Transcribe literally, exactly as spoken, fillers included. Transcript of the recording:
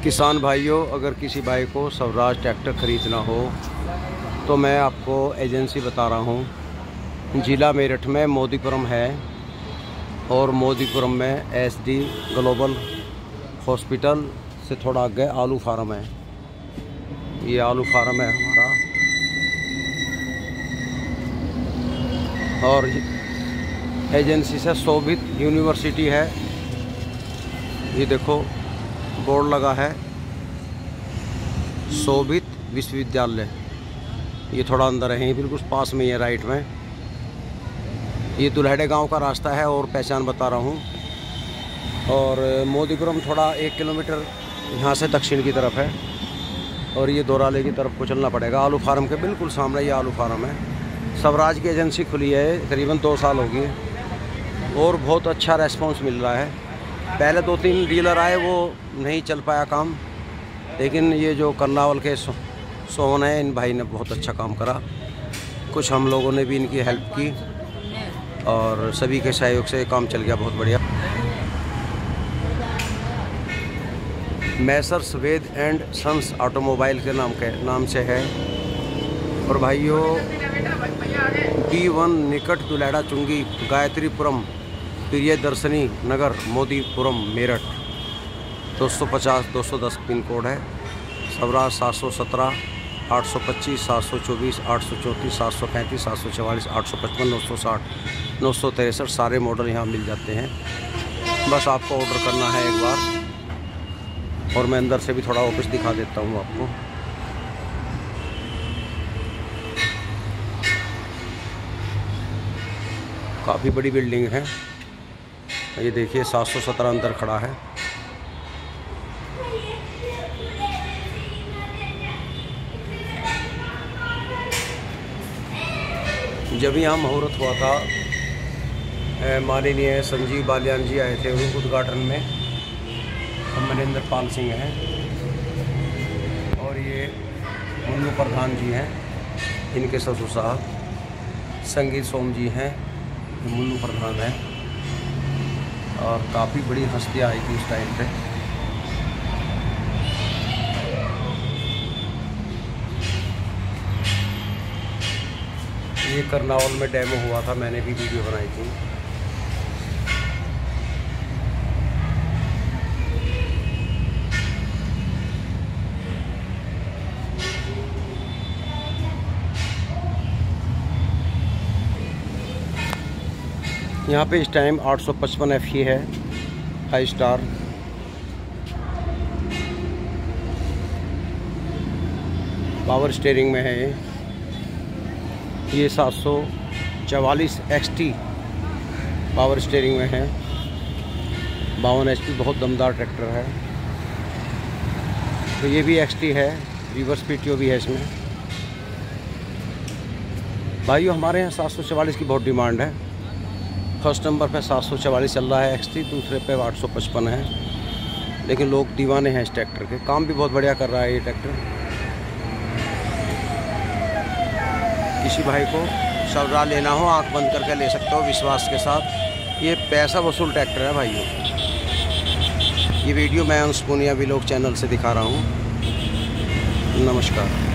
किसान भाइयों, अगर किसी भाई को स्वराज ट्रैक्टर ख़रीदना हो तो मैं आपको एजेंसी बता रहा हूँ। ज़िला मेरठ में मोदीपुरम है और मोदीपुरम में एसडी ग्लोबल हॉस्पिटल से थोड़ा आगे आलू फार्म है। ये आलू फार्म है हमारा। और एजेंसी से शोभित यूनिवर्सिटी है। ये देखो बोर्ड लगा है, शोभित विश्वविद्यालय। ये थोड़ा अंदर है, बिल्कुल पास में ही है, राइट में। ये दुल्हड़े गांव का रास्ता है और पहचान बता रहा हूँ। और मोदीपुरम थोड़ा एक किलोमीटर यहाँ से दक्षिण की तरफ है और ये दोराले की तरफ को चलना पड़ेगा। आलू फार्म के बिल्कुल सामने ये आलू फार्म है। स्वराज की एजेंसी खुली है, करीबन दो साल हो गए और बहुत अच्छा रेस्पॉन्स मिल रहा है। पहले दो तीन डीलर आए, वो नहीं चल पाया काम, लेकिन ये जो कर्नावल के सो, सोहन है, इन भाई ने बहुत अच्छा काम करा। कुछ हम लोगों ने भी इनकी हेल्प की और सभी के सहयोग से काम चल गया बहुत बढ़िया। Messrs Ved and sons automobile के नाम के नाम से है। और भाइयों, बी वन निकट दुलेड़ा चुंगी गायत्रीपुरम प्रियदर्शनी नगर मोदीपुरम मेरठ दो सौ पचास दो सौ दस पिन कोड है। स्वराज सात सौ सत्रह आठ सौ पच्चीस सात सौ चौबीस आठ सौ चौंतीस सात सौ पैंतीस सात सौ चवालीस आठ सौ पचपन नौ सौ साठ नौ सौ तिरसठ सारे मॉडल यहाँ मिल जाते हैं। बस आपको ऑर्डर करना है एक बार। और मैं अंदर से भी थोड़ा ऑफिस दिखा देता हूँ आपको। काफ़ी बड़ी बिल्डिंग है। ये देखिए सात सौ सत्रह अंदर खड़ा है। जब यहाँ मुहूर्त हुआ था, माननीय संजीव बालियान जी आए थे उद्घाटन में। हम मनेंद्र पाल सिंह हैं और ये मुन्नू प्रधान जी हैं, इनके ससुर साहब। संगीत सोम जी हैं, मुन्नू प्रधान है। और काफ़ी बड़ी हस्तियाँ आई थी उस टाइम पे। ये कर्नावल में डेमो हुआ था, मैंने भी वीडियो बनाई थी। यहाँ पे इस टाइम आठ सौ पचपन एफ ई है, हाई स्टार। पावर स्टीयरिंग में है ये। ये सात सौ चवालीस एक्स टी पावर स्टीयरिंग में है। बावन एच पी बहुत दमदार ट्रैक्टर है। तो ये भी एक्स टी है, रिवर्स पी टी ओ भी है इसमें। भाइयों, हमारे यहाँ सात सौ चवालीस की बहुत डिमांड है। फर्स्ट नंबर पे सात सौ चवालीस चल रहा है एक्स टी, दूसरे पे आठ सौ पचपन है। लेकिन लोग दीवाने हैं इस ट्रैक्टर के। काम भी बहुत बढ़िया कर रहा है ये ट्रैक्टर। किसी भाई को स्वराज लेना हो, आंख बंद करके ले सकते हो विश्वास के साथ। ये पैसा वसूल ट्रैक्टर है भाइयों। ये वीडियो मैं अंश पुनिया व्लॉग चैनल से दिखा रहा हूँ। नमस्कार।